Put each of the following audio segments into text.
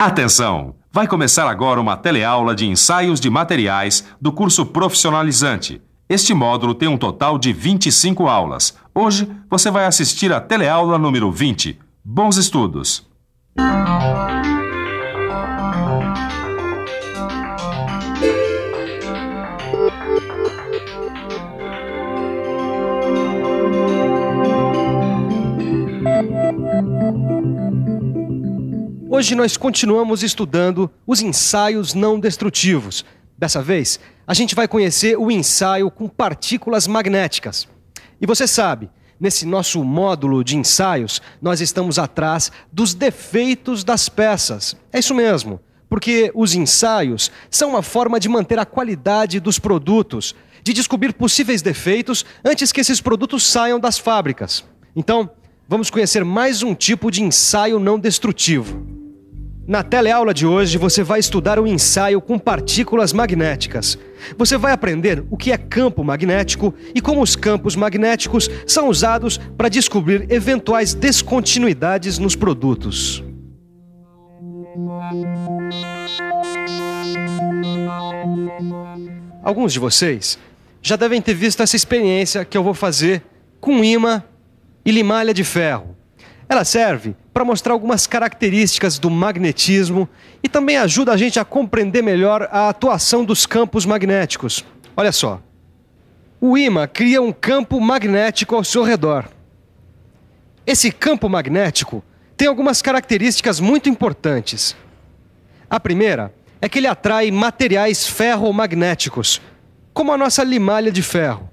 Atenção! Vai começar agora uma teleaula de ensaios de materiais do curso profissionalizante. Este módulo tem um total de 25 aulas. Hoje você vai assistir a teleaula número 20. Bons estudos! Hoje nós continuamos estudando os ensaios não destrutivos. Dessa vez, a gente vai conhecer o ensaio com partículas magnéticas. E você sabe, nesse nosso módulo de ensaios, nós estamos atrás dos defeitos das peças. É isso mesmo, porque os ensaios são uma forma de manter a qualidade dos produtos, de descobrir possíveis defeitos antes que esses produtos saiam das fábricas. Então, vamos conhecer mais um tipo de ensaio não destrutivo. Na teleaula de hoje, você vai estudar o ensaio com partículas magnéticas. Você vai aprender o que é campo magnético e como os campos magnéticos são usados para descobrir eventuais descontinuidades nos produtos. Alguns de vocês já devem ter visto essa experiência que eu vou fazer com ímã e limalha de ferro. Ela serve para mostrar algumas características do magnetismo e também ajuda a gente a compreender melhor a atuação dos campos magnéticos. Olha só, o ímã cria um campo magnético ao seu redor. Esse campo magnético tem algumas características muito importantes. A primeira é que ele atrai materiais ferromagnéticos, como a nossa limalha de ferro.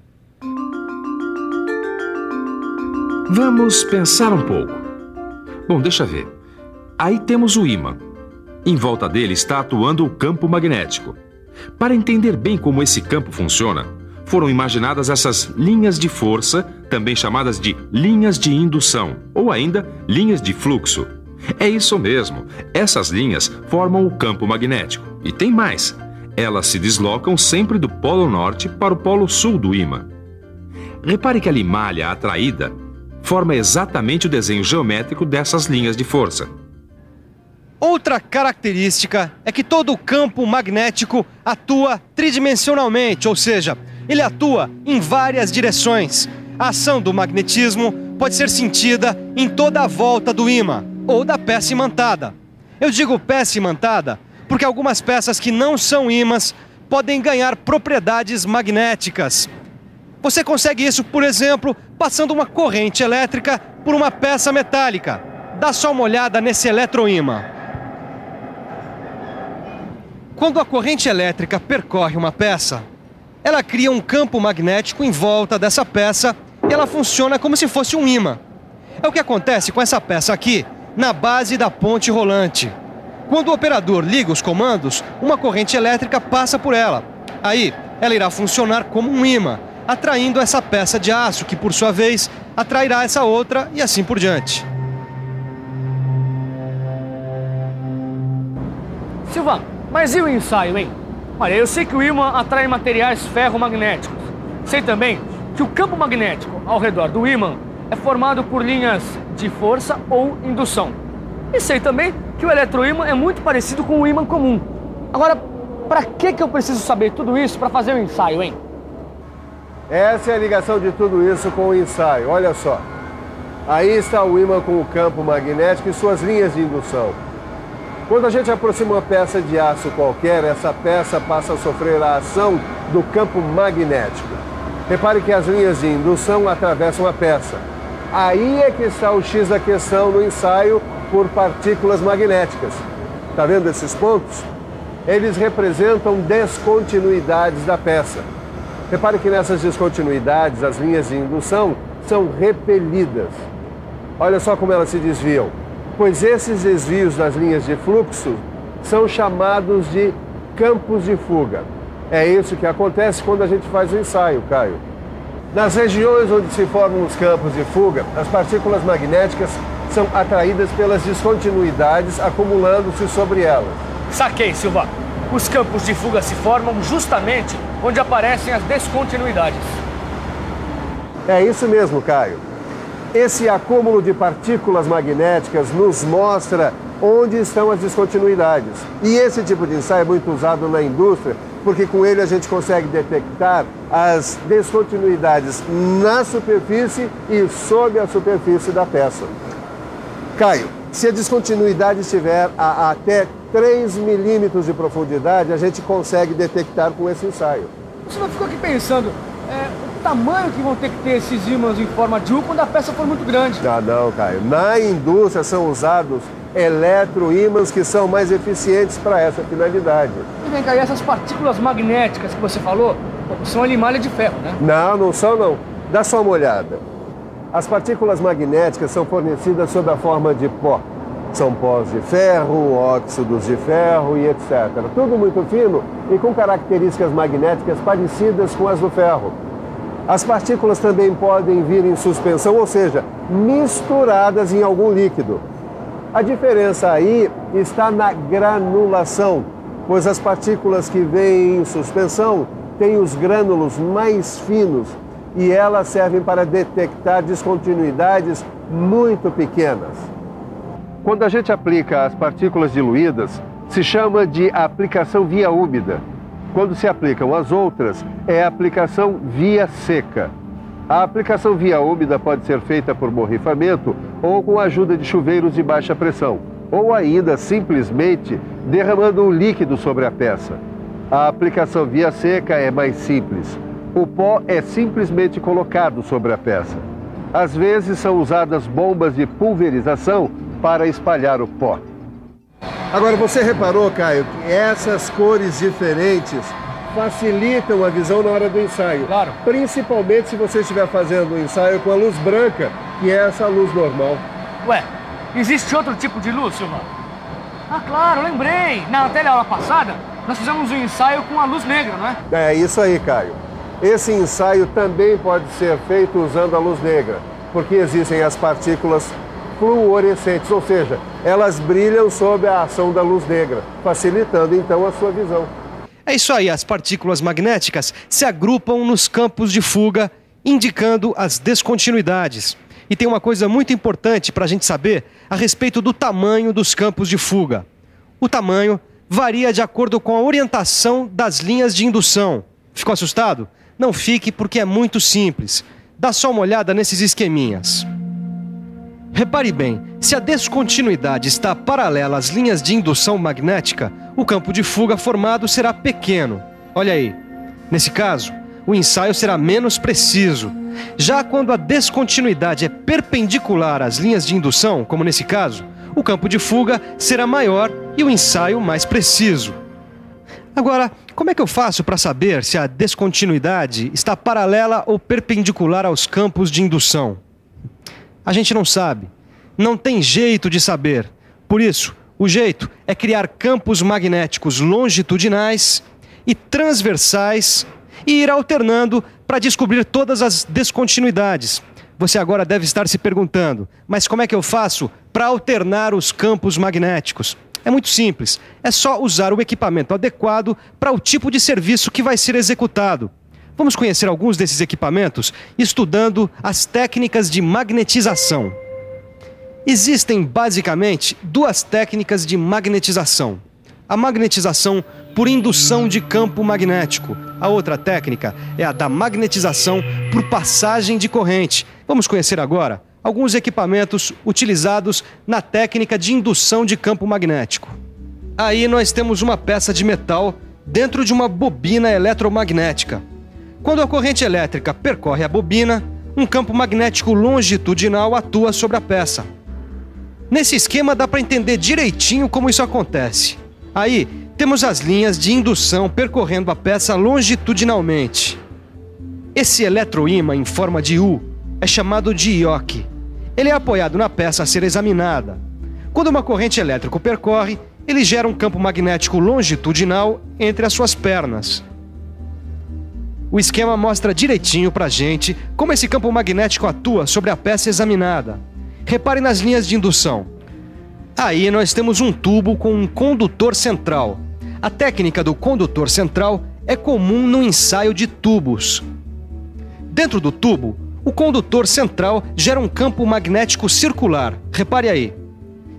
Vamos pensar um pouco. Bom, deixa ver. Aí temos o ímã. Em volta dele está atuando o campo magnético. Para entender bem como esse campo funciona, foram imaginadas essas linhas de força, também chamadas de linhas de indução, ou ainda linhas de fluxo. É isso mesmo. Essas linhas formam o campo magnético. E tem mais. Elas se deslocam sempre do polo norte para o polo sul do ímã. Repare que a limalha atraída forma exatamente o desenho geométrico dessas linhas de força. Outra característica é que todo o campo magnético atua tridimensionalmente, ou seja, ele atua em várias direções. A ação do magnetismo pode ser sentida em toda a volta do ímã ou da peça imantada. Eu digo peça imantada porque algumas peças que não são ímãs podem ganhar propriedades magnéticas. Você consegue isso, por exemplo, passando uma corrente elétrica por uma peça metálica. Dá só uma olhada nesse eletroímã. Quando a corrente elétrica percorre uma peça, ela cria um campo magnético em volta dessa peça e ela funciona como se fosse um ímã. É o que acontece com essa peça aqui, na base da ponte rolante. Quando o operador liga os comandos, uma corrente elétrica passa por ela. Aí, ela irá funcionar como um ímã, atraindo essa peça de aço, que por sua vez atrairá essa outra e assim por diante. Silvano, mas e o ensaio, hein? Olha, eu sei que o ímã atrai materiais ferromagnéticos. Sei também que o campo magnético ao redor do ímã é formado por linhas de força ou indução. E sei também que o eletroímã é muito parecido com o ímã comum. Agora, para que eu preciso saber tudo isso para fazer o ensaio, hein? Essa é a ligação de tudo isso com o ensaio, olha só. Aí está o ímã com o campo magnético e suas linhas de indução. Quando a gente aproxima uma peça de aço qualquer, essa peça passa a sofrer a ação do campo magnético. Repare que as linhas de indução atravessam a peça. Aí é que está o X da questão no ensaio por partículas magnéticas. Está vendo esses pontos? Eles representam descontinuidades da peça. Repare que nessas descontinuidades, as linhas de indução são repelidas. Olha só como elas se desviam. Pois esses desvios das linhas de fluxo são chamados de campos de fuga. É isso que acontece quando a gente faz o ensaio, Caio. Nas regiões onde se formam os campos de fuga, as partículas magnéticas são atraídas pelas descontinuidades acumulando-se sobre elas. Saquei, Silvano. Os campos de fuga se formam justamente onde aparecem as descontinuidades. É isso mesmo, Caio. Esse acúmulo de partículas magnéticas nos mostra onde estão as descontinuidades. E esse tipo de ensaio é muito usado na indústria, porque com ele a gente consegue detectar as descontinuidades na superfície e sob a superfície da peça. Caio, se a descontinuidade estiver a até 3 milímetros de profundidade, a gente consegue detectar com esse ensaio. Você não ficou aqui pensando, o tamanho que vão ter que ter esses ímãs em forma de U quando a peça for muito grande? Ah, não, Caio. Na indústria são usados eletroímãs que são mais eficientes para essa finalidade. E vem cá, e essas partículas magnéticas que você falou, são animalha de ferro, né? Não, não são não. Dá só uma olhada. As partículas magnéticas são fornecidas sob a forma de pó. São pós de ferro, óxidos de ferro e etc. Tudo muito fino e com características magnéticas parecidas com as do ferro. As partículas também podem vir em suspensão, ou seja, misturadas em algum líquido. A diferença aí está na granulação, pois as partículas que vêm em suspensão têm os grânulos mais finos e elas servem para detectar descontinuidades muito pequenas. Quando a gente aplica as partículas diluídas, se chama de aplicação via úmida. Quando se aplicam as outras, é aplicação via seca. A aplicação via úmida pode ser feita por borrifamento ou com a ajuda de chuveiros de baixa pressão, ou ainda simplesmente derramando um líquido sobre a peça. A aplicação via seca é mais simples. O pó é simplesmente colocado sobre a peça. Às vezes são usadas bombas de pulverização para espalhar o pó. Agora, você reparou, Caio, que essas cores diferentes facilitam a visão na hora do ensaio. Claro. Principalmente se você estiver fazendo um ensaio com a luz branca, que é essa luz normal. Ué, existe outro tipo de luz, Silvano? Ah, claro, lembrei. Na teleaula passada, nós fizemos um ensaio com a luz negra, não é? É isso aí, Caio. Esse ensaio também pode ser feito usando a luz negra, porque existem as partículas fluorescentes, ou seja, elas brilham sob a ação da luz negra, facilitando então a sua visão. É isso aí, as partículas magnéticas se agrupam nos campos de fuga, indicando as descontinuidades. E tem uma coisa muito importante para a gente saber a respeito do tamanho dos campos de fuga. O tamanho varia de acordo com a orientação das linhas de indução. Ficou assustado? Não fique, porque é muito simples. Dá só uma olhada nesses esqueminhas. Repare bem, se a descontinuidade está paralela às linhas de indução magnética, o campo de fuga formado será pequeno. Olha aí. Nesse caso, o ensaio será menos preciso. Já quando a descontinuidade é perpendicular às linhas de indução, como nesse caso, o campo de fuga será maior e o ensaio mais preciso. Agora, como é que eu faço para saber se a descontinuidade está paralela ou perpendicular aos campos de indução? A gente não sabe. Não tem jeito de saber. Por isso, o jeito é criar campos magnéticos longitudinais e transversais e ir alternando para descobrir todas as descontinuidades. Você agora deve estar se perguntando, mas como é que eu faço para alternar os campos magnéticos? É muito simples. É só usar o equipamento adequado para o tipo de serviço que vai ser executado. Vamos conhecer alguns desses equipamentos estudando as técnicas de magnetização. Existem basicamente duas técnicas de magnetização. A magnetização por indução de campo magnético. A outra técnica é a da magnetização por passagem de corrente. Vamos conhecer agora alguns equipamentos utilizados na técnica de indução de campo magnético. Aí nós temos uma peça de metal dentro de uma bobina eletromagnética. Quando a corrente elétrica percorre a bobina, um campo magnético longitudinal atua sobre a peça. Nesse esquema dá para entender direitinho como isso acontece. Aí temos as linhas de indução percorrendo a peça longitudinalmente. Esse eletroímã em forma de U é chamado de ioque. Ele é apoiado na peça a ser examinada. Quando uma corrente elétrica o percorre, ele gera um campo magnético longitudinal entre as suas pernas. O esquema mostra direitinho pra gente como esse campo magnético atua sobre a peça examinada. Repare nas linhas de indução. Aí nós temos um tubo com um condutor central. A técnica do condutor central é comum no ensaio de tubos. Dentro do tubo, o condutor central gera um campo magnético circular. Repare aí.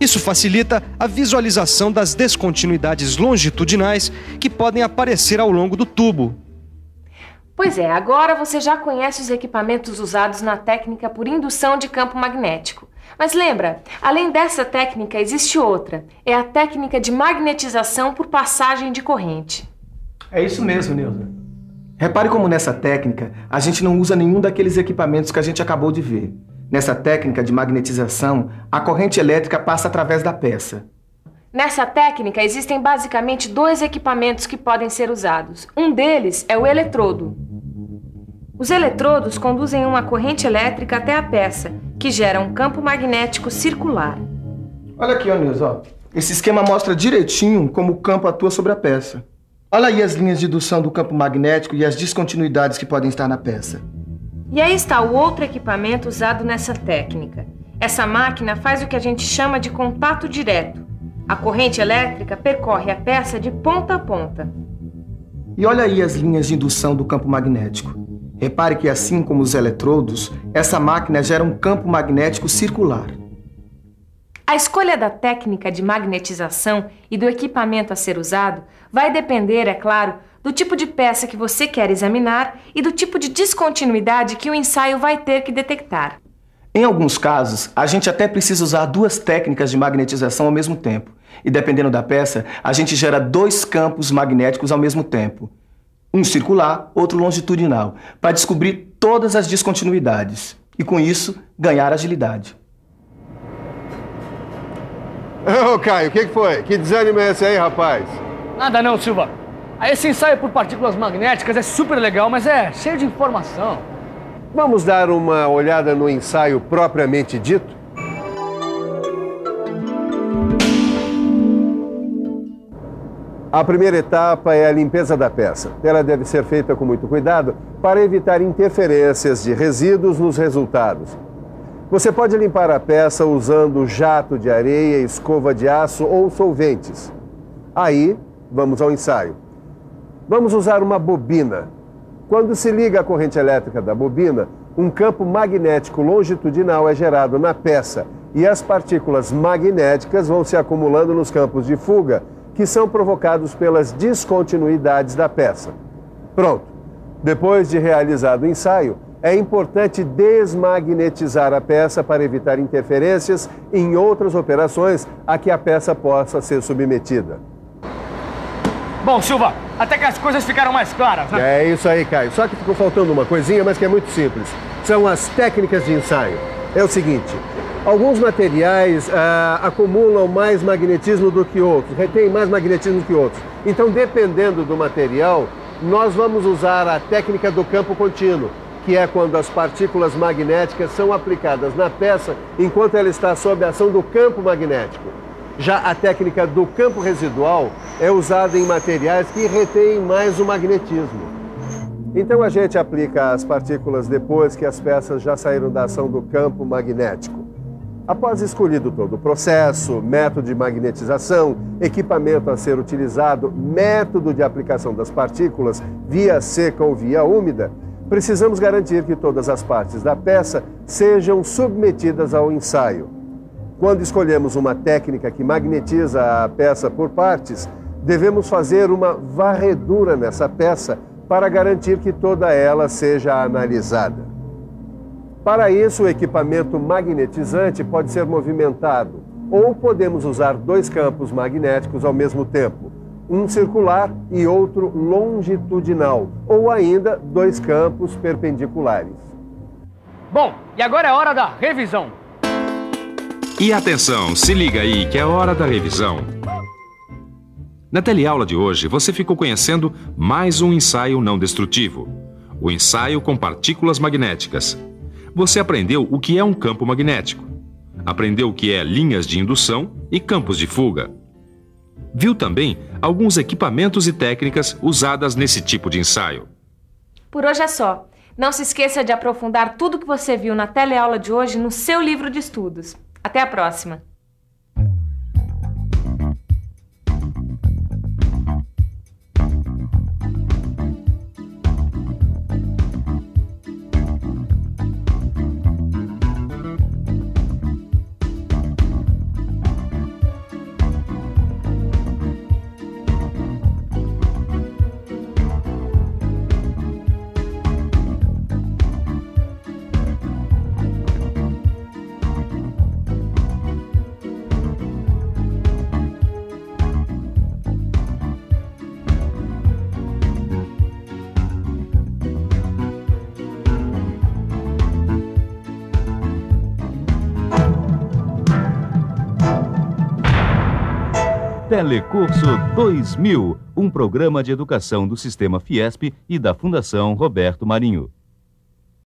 Isso facilita a visualização das descontinuidades longitudinais que podem aparecer ao longo do tubo. Pois é, agora você já conhece os equipamentos usados na técnica por indução de campo magnético. Mas lembra, além dessa técnica existe outra. É a técnica de magnetização por passagem de corrente. É isso mesmo, Neuza. Repare como nessa técnica a gente não usa nenhum daqueles equipamentos que a gente acabou de ver. Nessa técnica de magnetização, a corrente elétrica passa através da peça. Nessa técnica existem basicamente 2 equipamentos que podem ser usados. Um deles é o eletrodo. Os eletrodos conduzem uma corrente elétrica até a peça, que gera um campo magnético circular. Olha aqui, Neuza. Esse esquema mostra direitinho como o campo atua sobre a peça. Olha aí as linhas de indução do campo magnético e as descontinuidades que podem estar na peça. E aí está o outro equipamento usado nessa técnica. Essa máquina faz o que a gente chama de contato direto. A corrente elétrica percorre a peça de ponta a ponta. E olha aí as linhas de indução do campo magnético. Repare que, assim como os eletrodos, essa máquina gera um campo magnético circular. A escolha da técnica de magnetização e do equipamento a ser usado vai depender, é claro, do tipo de peça que você quer examinar e do tipo de descontinuidade que o ensaio vai ter que detectar. Em alguns casos, a gente até precisa usar 2 técnicas de magnetização ao mesmo tempo. E dependendo da peça, a gente gera 2 campos magnéticos ao mesmo tempo. Um circular, outro longitudinal, para descobrir todas as descontinuidades. E com isso, ganhar agilidade. Ô, Caio, o que foi? Que desânimo é esse aí, rapaz? Nada não, Silva. Esse ensaio por partículas magnéticas é super legal, mas é cheio de informação. Vamos dar uma olhada no ensaio propriamente dito? A primeira etapa é a limpeza da peça. Ela deve ser feita com muito cuidado para evitar interferências de resíduos nos resultados. Você pode limpar a peça usando jato de areia, escova de aço ou solventes. Aí, vamos ao ensaio. Vamos usar uma bobina. Quando se liga a corrente elétrica da bobina, um campo magnético longitudinal é gerado na peça e as partículas magnéticas vão se acumulando nos campos de fuga, que são provocados pelas descontinuidades da peça. Pronto. Depois de realizado o ensaio, é importante desmagnetizar a peça para evitar interferências em outras operações a que a peça possa ser submetida. Bom, Silva, até que as coisas ficaram mais claras, né? É isso aí, Caio. Só que ficou faltando uma coisinha, mas que é muito simples. São as técnicas de ensaio. É o seguinte, alguns materiais acumulam mais magnetismo do que outros, retêm mais magnetismo do que outros. Então, dependendo do material, nós vamos usar a técnica do campo contínuo, que é quando as partículas magnéticas são aplicadas na peça enquanto ela está sob a ação do campo magnético. Já a técnica do campo residual é usada em materiais que retêm mais o magnetismo. Então a gente aplica as partículas depois que as peças já saíram da ação do campo magnético. Após escolhido todo o processo, método de magnetização, equipamento a ser utilizado, método de aplicação das partículas, via seca ou via úmida, precisamos garantir que todas as partes da peça sejam submetidas ao ensaio. Quando escolhemos uma técnica que magnetiza a peça por partes, devemos fazer uma varredura nessa peça para garantir que toda ela seja analisada. Para isso, o equipamento magnetizante pode ser movimentado, ou podemos usar 2 campos magnéticos ao mesmo tempo, um circular e outro longitudinal, ou ainda 2 campos perpendiculares. Bom, e agora é hora da revisão. E atenção, se liga aí que é hora da revisão. Na teleaula de hoje, você ficou conhecendo mais um ensaio não destrutivo. O ensaio com partículas magnéticas. Você aprendeu o que é um campo magnético. Aprendeu o que é linhas de indução e campos de fuga. Viu também alguns equipamentos e técnicas usadas nesse tipo de ensaio. Por hoje é só. Não se esqueça de aprofundar tudo que você viu na teleaula de hoje no seu livro de estudos. Até a próxima! Telecurso 2000, um programa de educação do Sistema Fiesp e da Fundação Roberto Marinho.